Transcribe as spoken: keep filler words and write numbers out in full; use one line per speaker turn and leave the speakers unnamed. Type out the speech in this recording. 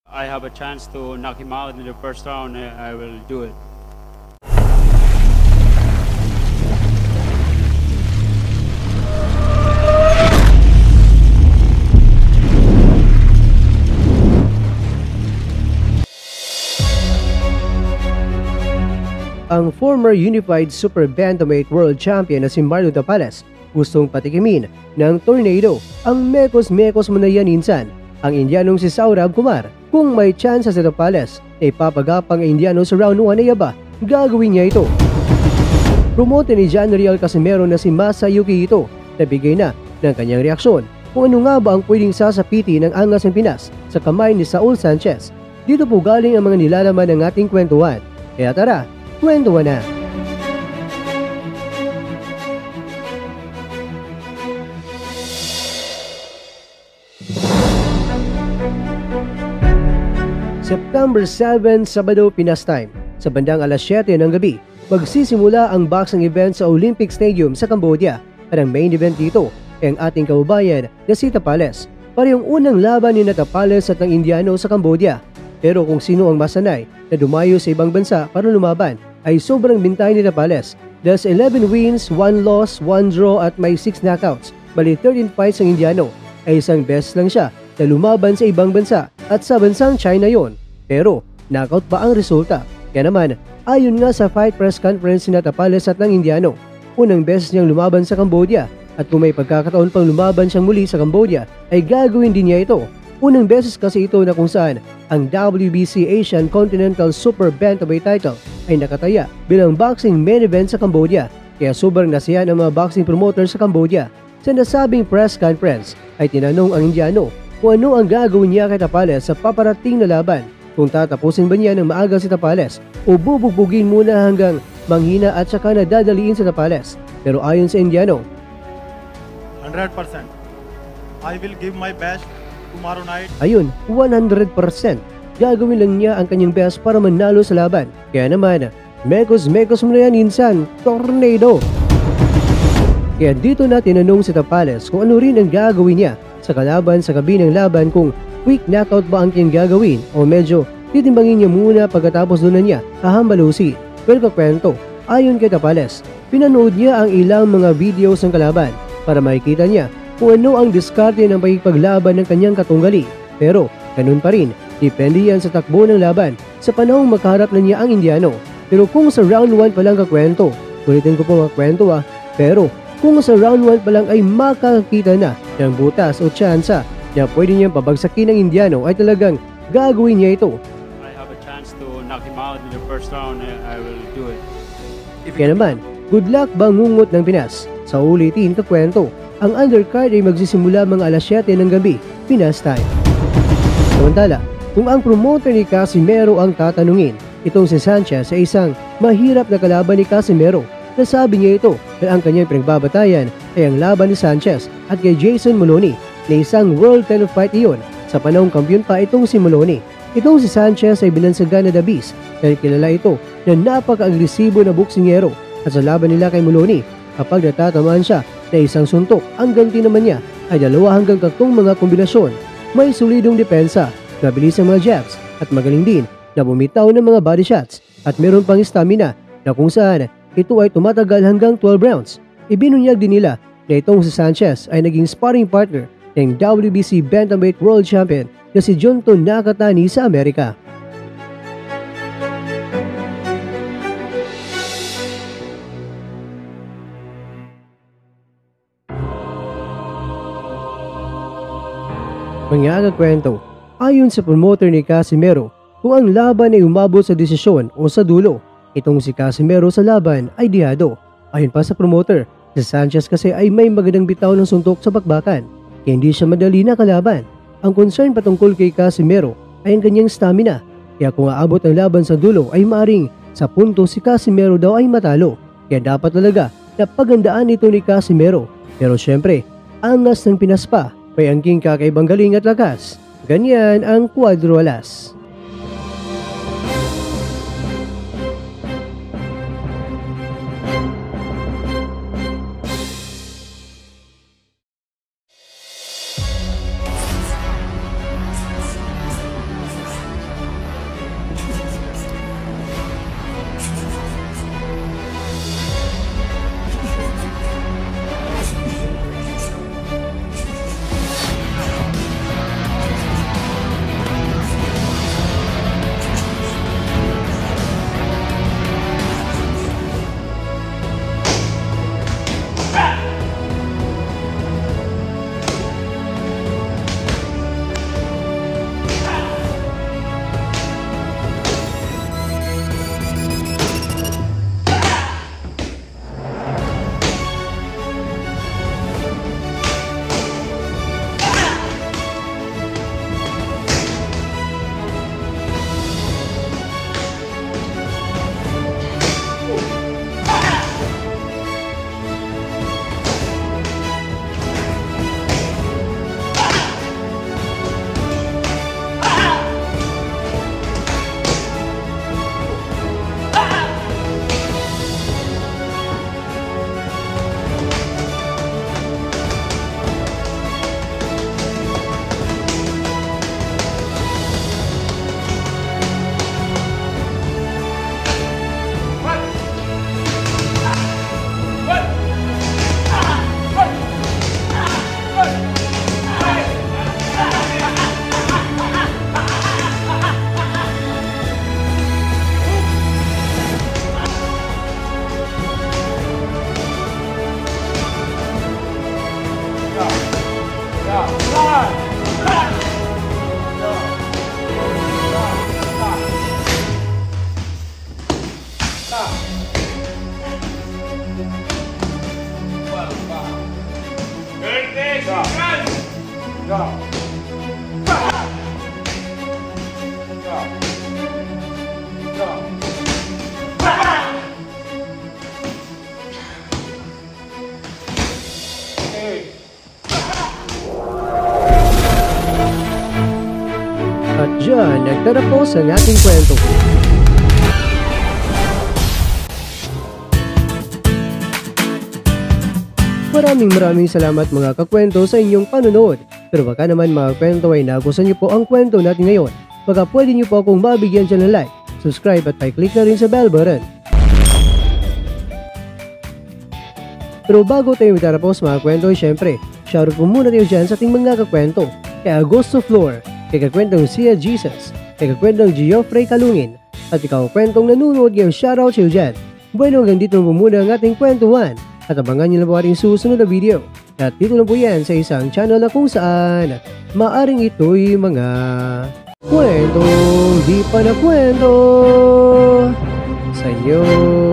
I have a chance to knock him out in the first round, I will do it.
Ang former Unified Super Bantamweight World Champion na si Marlon Tapales gustong patikimin ng tornado ang mekos-mekos mo na yan insan, ang Indianong si Saurabh Kumar. Kung may chance sa Tapales na ipapagapang ang Indiano sa round one ay aba, gagawin niya ito. Promote ni John Riel Casimero na si Masayuki Ito nabigay na ng kanyang reaksyon kung ano nga ba ang pwedeng sasapiti ng angas ng Pinas sa kamay ni Saul Sanchez. Dito po galing ang mga nilalaman ng ating kwentuhan. Kaya tara, kwentuhan na! September seventh, Sabado, Pinas time. Sa bandang alas siyete ng gabi, magsisimula ang boxing event sa Olympic Stadium sa Cambodia. At ang main event dito ay ang ating kababayan na si Tapales. Parehong unang laban ni Tapales at ng Indiano sa Cambodia. Pero kung sino ang masanay na dumayo sa ibang bansa para lumaban, ay sobrang bintay ni Tapales. Dahil sa eleven wins, one loss, one draw at may six knockouts, bali thirteen fights ng Indiano, ay isang beses lang siya na lumaban sa ibang bansa at sa bansang China yon. Pero knockout ba ang resulta? Kaya naman, ayon nga sa fight press conference ni Tapales at ng Indiano, unang beses niyang lumaban sa Cambodia at kung may pagkakataon pang lumaban siyang muli sa Cambodia ay gagawin din niya ito. Unang beses kasi ito na kung saan ang W B C Asian Continental Super Bantamweight title ay nakataya bilang boxing main event sa Cambodia. Kaya sobrang nasiyahan ang mga boxing promoter sa Cambodia. Sa nasabing press conference ay tinanong ang Indiano kung ano ang gagawin niya kay Tapales sa paparating na laban. Kung tatapusin ba niya ng maaga si Tapales o bubugbugin muna hanggang manghina at saka nadadaliin sa Tapales. Pero ayon sa Indiano,
one hundred percent. I will give my best tomorrow night. Ayun,
one hundred percent. Gagawin lang niya ang kanyang best para manalo sa laban. Kaya naman, mekos-mekos mo na yan insan, tornado! Kaya dito na tinanong si Tapales kung ano rin ang gagawin niya sa kalaban sa gabi ng laban, kung quick knockout ba ang kanyang gagawin o medyo titimbangin niya muna pagkatapos doon na niya hahambalusi. Pero kakwento, ayon kay Tapales, pinanood niya ang ilang mga videos ng kalaban para makikita niya kung ano ang diskarte ng pagpaglaban ng kanyang katunggali. Pero ganun pa rin, depende yan sa takbo ng laban sa panahong makaharap na niya ang Indiano. Pero kung sa round one pa lang kakwento, ulitin ko po mga kwento ah, pero kung sa round one pa lang ay makakakita na ng butas o tsansa na pwede niyang pabagsakin ng Indiano, ay talagang gagawin niya ito.
I have a chance to knock him out in the first round, I will do it.
Kaya naman, good luck bangungot ng Pinas. Sa ulitin kakwento, ang undercard ay magsisimula mga alas siyete ng gabi, Pinas time. Samantala, kung ang promoter ni Casimero ang tatanungin, itong si Sanchez ay isang mahirap na kalaban ni Casimero. Nasabi niya ito na ang kanyang pinagbabatayan ay ang laban ni Sanchez at kay Jason Moloney na isang world title fight iyon sa panahong kampiyon pa itong si Moloney. Itong si Sanchez ay binansagan na The Beast dahil kilala ito na napaka-agresibo na boksingero, at sa laban nila kay Moloney, kapag natatamaan siya na isang suntok, ang ganti naman niya ay dalawa hanggang tatlong mga kombinasyon. May solidong depensa, mabilis ang mga jabs at magaling din na bumitaw ng mga body shots, at meron pang stamina na kung saan ito ay tumatagal hanggang twelve rounds. Ibinunyag din nila na itong si Sanchez ay naging sparring partner ng W B C Bantamweight World Champion na si Junto Nakatani sa Amerika. Mga kwento, ayon sa promoter ni Casimero, kung ang laban ay umabot sa desisyon o sa dulo, itong si Casimero sa laban ay dihado. Ayon pa sa promoter, si Sanchez kasi ay may magandang bitaw ng suntok sa bakbakan, kaya hindi siya madali na kalaban. Ang concern patungkol kay Casimero ay ang kanyang stamina, kaya kung aabot ang laban sa dulo ay maaring sa punto si Casimero daw ay matalo. Kaya dapat talaga na pagandaan ito ni Casimero. Pero syempre, angas ng Pinas pa, may angking kakaibang galing at lakas. Ganyan ang Cuadro Alas. At dyan, nagtatapos ang ating kwento. Maraming maraming salamat mga kakwento sa inyong panonood. Pero baka naman mga kwento ay nagustuhan niyo po ang kwento natin ngayon. Baka pwede niyo po akong mabigyan dyan ng like, subscribe at pa-click na rin sa bell button. Pero bago tayo matapos mga kwento, syempre, shoutout po muna tayo dyan sa ating mga kakwento. Kay Augusto Flor, kay kakwentong Sia Jesus, kay kakwentong Geoffrey Kalungin, at ikaw kwentong nanonood ngayong shoutout sa'yo dyan. Bueno, hanggang dito po muna ang ating kwentuhan. At abangan nyo na po ating susunod na video. At dito lang po yan sa isang channel na kung saan maaring ito'y mga kwentong di pa na kwento sa inyo.